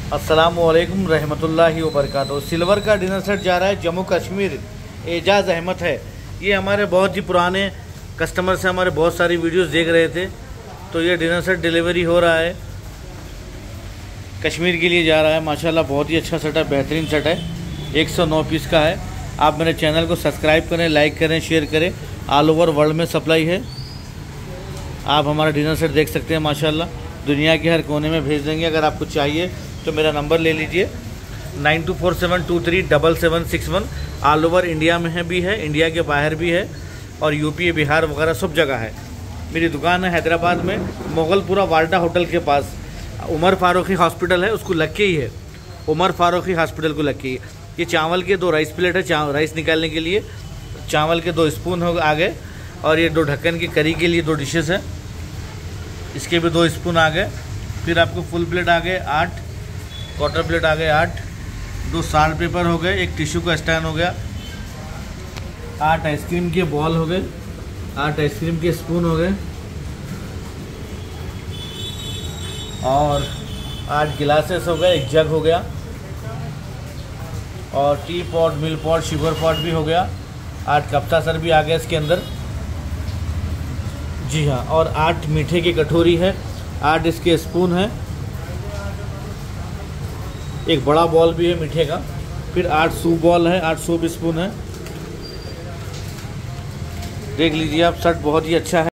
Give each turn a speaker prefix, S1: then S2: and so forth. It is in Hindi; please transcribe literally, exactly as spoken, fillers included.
S1: अस्सलामुअलैकुम रहमतुल्लाहि व बरकातहू। सिल्वर का डिनर सेट जा रहा है जम्मू कश्मीर, एजाज़ अहमद है। ये हमारे बहुत ही पुराने कस्टमर से हमारे बहुत सारी वीडियोस देख रहे थे, तो ये डिनर सेट डिलीवरी हो रहा है, कश्मीर के लिए जा रहा है। माशाल्लाह बहुत ही अच्छा सेट है, बेहतरीन सेट है। एक सौ नौ पीस का है। आप मेरे चैनल को सब्सक्राइब करें, लाइक करें, शेयर करें। ऑल ओवर वर्ल्ड में सप्लाई है। आप हमारा डिनर सेट देख सकते हैं। माशाल्लाह दुनिया के हर कोने में भेज देंगे। अगर आपको चाहिए तो मेरा नंबर ले लीजिए, nine two four seven two three double seven six one. All over India में है भी है, इंडिया के बाहर भी है, और यूपी बिहार वगैरह सब जगह है। मेरी दुकान है हैदराबाद में, मोगलपुरा वाल्टा होटल के पास। उमर फारूकी हॉस्पिटल है, उसको लग के ही है। उमर फारूकी हॉस्पिटल को लग के ही। ये चावल के दो राइस प्लेट है, चावल राइस निकालने के लिए। चावल के दो स्पून हो आगे, और ये दो ढक्कन की करी के लिए दो डिशेस है, इसके भी दो स्पून आ गए। फिर आपको फुल प्लेट आ गए आठ, क्वार्टर प्लेट आ गए आठ, दो साल्ट पेपर हो गए, एक टिश्यू का स्टैंड हो गया, आठ आइसक्रीम के बॉल हो गए, आठ आइसक्रीम के स्पून हो गए, और आठ गिलासेस हो गए, एक जग हो गया, और tea pot, milk pot, sugar pot भी हो गया। आठ कप्ता सर भी आ गया इसके अंदर, जी हाँ। और आठ मीठे की कटोरी है, आठ इसके स्पून है, एक बड़ा बॉल भी है मीठे का। फिर आठ सूप बॉल है, आठ सूप स्पून है। देख लीजिए आप, सेट बहुत ही अच्छा है।